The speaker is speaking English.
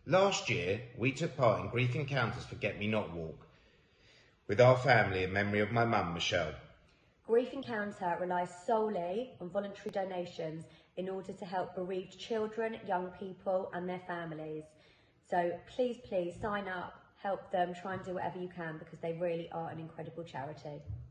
Last year, we took part in Grief Encounters Forget Me Not Walk with our family in memory of my mum, Michelle. Grief Encounter relies solely on voluntary donations in order to help bereaved children, young people and their families. So please sign up, help them, try and do whatever you can because they really are an incredible charity.